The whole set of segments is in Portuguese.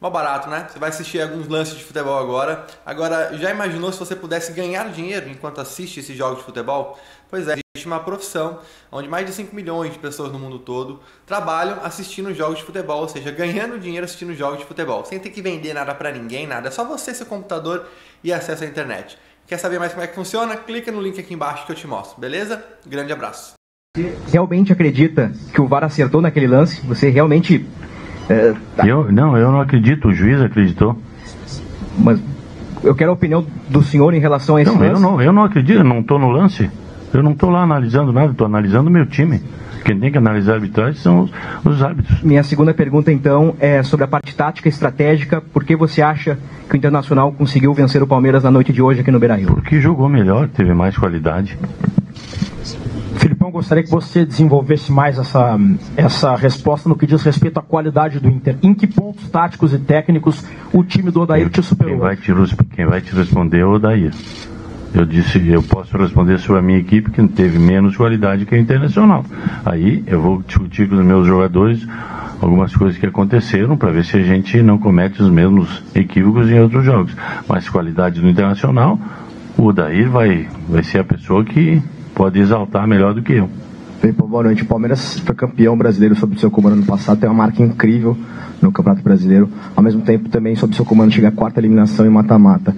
Mó barato, né? Você vai assistir alguns lances de futebol agora. Agora, já imaginou se você pudesse ganhar dinheiro enquanto assiste esses jogos de futebol? Pois é, existe uma profissão onde mais de 5 milhões de pessoas no mundo todo trabalham assistindo jogos de futebol, ou seja, ganhando dinheiro assistindo jogos de futebol, sem ter que vender nada pra ninguém, nada. É só você, seu computador e acesso à internet. Quer saber mais como é que funciona? Clica no link aqui embaixo que eu te mostro, beleza? Grande abraço. Você realmente acredita que o VAR acertou naquele lance? Você realmente... Eu não acredito, o juiz acreditou. Mas eu quero a opinião do senhor em relação a esse lance. Eu não acredito, eu não estou no lance. Eu não estou lá analisando nada, estou analisando o meu time. Quem tem que analisar a arbitragem são os árbitros. Minha segunda pergunta, então, é sobre a parte tática e estratégica. Por que você acha que o Internacional conseguiu vencer o Palmeiras na noite de hoje aqui no Beira-Rio? Porque jogou melhor, teve mais qualidade. Filipão, gostaria que você desenvolvesse mais essa resposta no que diz respeito à qualidade do Inter. Em que pontos táticos e técnicos o time do Odair te superou? Quem vai te responder é o Odair. Eu posso responder sobre a minha equipe que teve menos qualidade que a Internacional. Aí eu vou discutir com os meus jogadores algumas coisas que aconteceram para ver se a gente não comete os mesmos equívocos em outros jogos. Mas qualidade do Internacional, o Odair vai ser a pessoa que pode exaltar melhor do que eu. Bem, boa noite. O Palmeiras foi campeão brasileiro sob o seu comando no passado, tem uma marca incrível no Campeonato Brasileiro. Ao mesmo tempo, também sob o seu comando chega a quarta eliminação em mata-mata.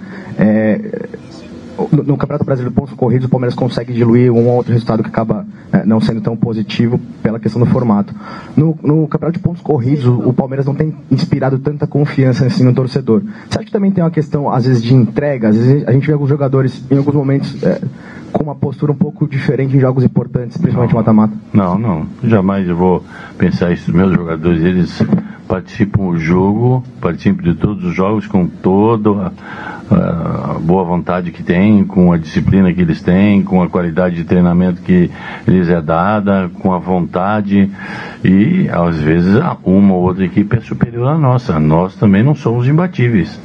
No Campeonato Brasileiro de pontos corridos, o Palmeiras consegue diluir um ou outro resultado que acaba não sendo tão positivo pela questão do formato. No Campeonato de pontos corridos, o Palmeiras não tem inspirado tanta confiança assim no torcedor. Você acha que também tem uma questão, às vezes, de entrega? Às vezes a gente vê alguns jogadores, em alguns momentos, com uma postura um pouco diferente em jogos importantes, principalmente mata-mata? Não. Jamais eu vou pensar isso. Meus jogadores, eles participam do jogo, participam de todos os jogos com toda a boa vontade que tem, com a disciplina que eles têm, com a qualidade de treinamento que lhes é dada, com a vontade, e às vezes uma ou outra equipe é superior à nossa. Nós também não somos imbatíveis.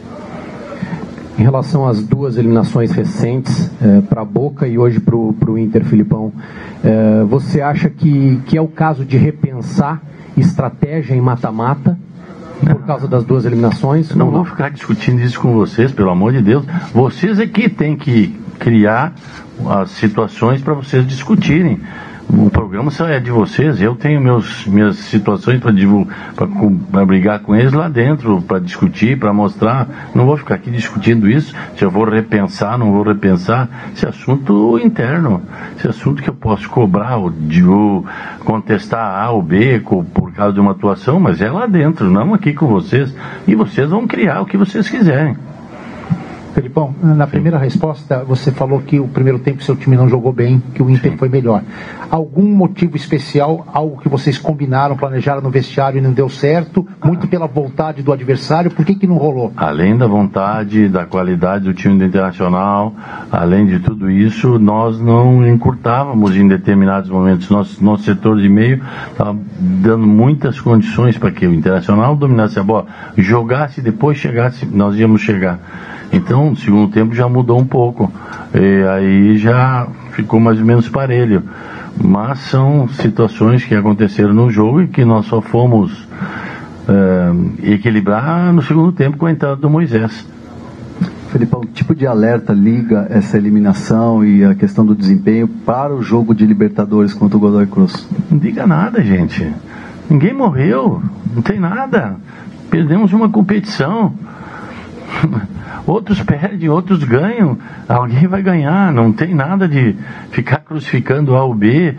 Em relação às duas eliminações recentes, para a Boca e hoje para o Inter, Filipão, você acha que é o caso de repensar estratégia em mata-mata por causa das duas eliminações? Não vou ficar discutindo isso com vocês, pelo amor de Deus. Vocês é que têm que criar as situações para vocês discutirem. O programa só é de vocês. Eu tenho minhas situações para brigar com eles lá dentro, para discutir, para mostrar. Não vou ficar aqui discutindo isso. Se eu vou repensar, não vou repensar. Esse assunto interno, esse assunto que eu posso cobrar, ou contestar A ou B por causa de uma atuação, mas é lá dentro, não aqui com vocês. E vocês vão criar o que vocês quiserem. Felipão, na primeira resposta você falou que o primeiro tempo seu time não jogou bem, que o Inter foi melhor. Algum motivo especial, algo que vocês combinaram, planejaram no vestiário e não deu certo, muito pela vontade do adversário, por que não rolou? Além da vontade, da qualidade do time do Internacional, além de tudo isso, nós não encurtávamos em determinados momentos. Nosso setor de meio estava dando muitas condições para que o Internacional dominasse a bola, jogasse e depois chegasse, nós íamos chegar. Então, no segundo tempo já mudou um pouco, e aí já ficou mais ou menos parelho. Mas são situações que aconteceram no jogo e que nós só fomos equilibrar no segundo tempo com a entrada do Moisés. Felipão, que tipo de alerta liga essa eliminação e a questão do desempenho para o jogo de Libertadores contra o Godoy Cruz? Não diga nada, gente. Ninguém morreu, não tem nada. Perdemos uma competição. Outros perdem, outros ganham. Alguém vai ganhar. Não tem nada de ficar crucificando A ou B,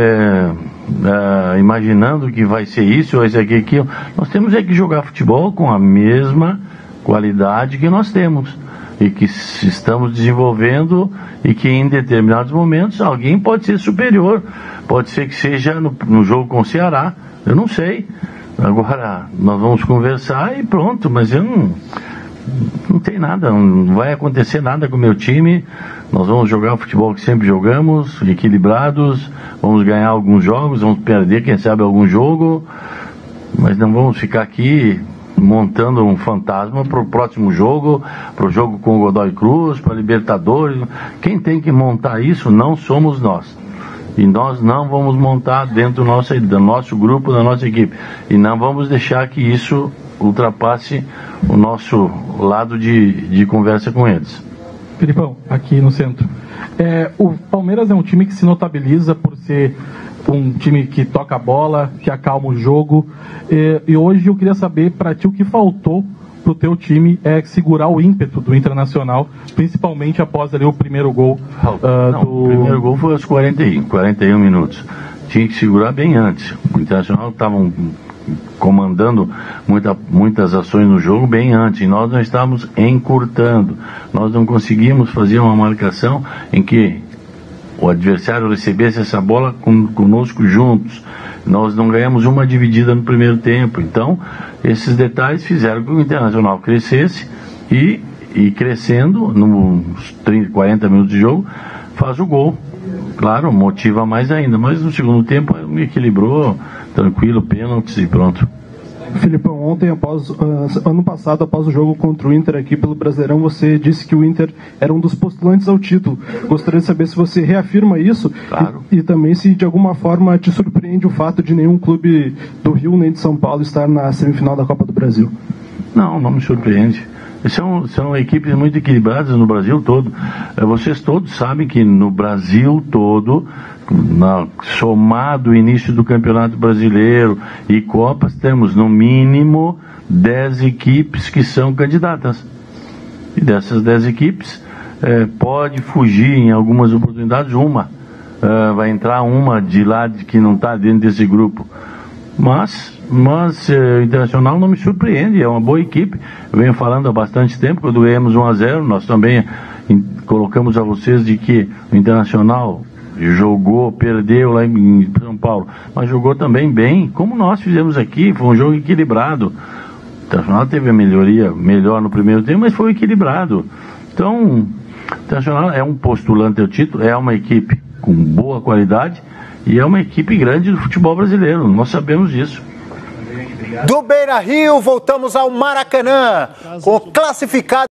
imaginando que vai ser isso ou esse aquilo. Nós temos que jogar futebol com a mesma qualidade que nós temos e que estamos desenvolvendo, e que em determinados momentos alguém pode ser superior. Pode ser que seja no jogo com o Ceará. Eu não sei. Agora nós vamos conversar e pronto. Mas eu não tem nada, não vai acontecer nada com o meu time. Nós vamos jogar o futebol que sempre jogamos, equilibrados, vamos ganhar alguns jogos, vamos perder, quem sabe, algum jogo, mas não vamos ficar aqui montando um fantasma para o próximo jogo, para o jogo com o Godoy Cruz, para a Libertadores. Quem tem que montar isso não somos nós. E nós não vamos montar dentro do nosso grupo, da nossa equipe. E não vamos deixar que isso ultrapasse o nosso lado de conversa com eles. Felipão, aqui no centro. O Palmeiras é um time que se notabiliza por ser um time que toca a bola, que acalma o jogo. E hoje eu queria saber para ti o que faltou para o teu time segurar o ímpeto do Internacional, principalmente após ali o primeiro gol. O primeiro gol foi aos 41 minutos. Tinha que segurar bem antes. O Internacional estava comandando muitas ações no jogo bem antes, e nós não estávamos encurtando. Nós não conseguimos fazer uma marcação em que o adversário recebesse essa bola conosco juntos. Nós não ganhamos uma dividida no primeiro tempo. Então, esses detalhes fizeram com que o Internacional crescesse e crescendo, nos 30, 40 minutos de jogo, faz o gol. Claro, motiva mais ainda, mas no segundo tempo me equilibrou, tranquilo, pênaltis e pronto. Felipão, ontem, ano passado, após o jogo contra o Inter aqui pelo Brasileirão, você disse que o Inter era um dos postulantes ao título. Gostaria de saber se você reafirma isso. Claro. E também se de alguma forma te surpreende o fato de nenhum clube do Rio nem de São Paulo estar na semifinal da Copa do Brasil. Não me surpreende. São equipes muito equilibradas no Brasil todo. Vocês todos sabem que no Brasil todo, somado o início do Campeonato Brasileiro e Copas, temos no mínimo 10 equipes que são candidatas. E dessas 10 equipes, pode fugir em algumas oportunidades vai entrar uma de lá que não está dentro desse grupo. Mas o Internacional não me surpreende, é uma boa equipe. Eu venho falando há bastante tempo, quando ganhamos 1-0, nós também colocamos a vocês de que o Internacional perdeu lá em São Paulo, mas jogou também bem, como nós fizemos aqui. Foi um jogo equilibrado. O Internacional teve a melhor no primeiro tempo, mas foi equilibrado. Então, o Internacional é um postulante ao título, é uma equipe com boa qualidade e é uma equipe grande do futebol brasileiro, nós sabemos disso. Do Beira-Rio, voltamos ao Maracanã, com o classificado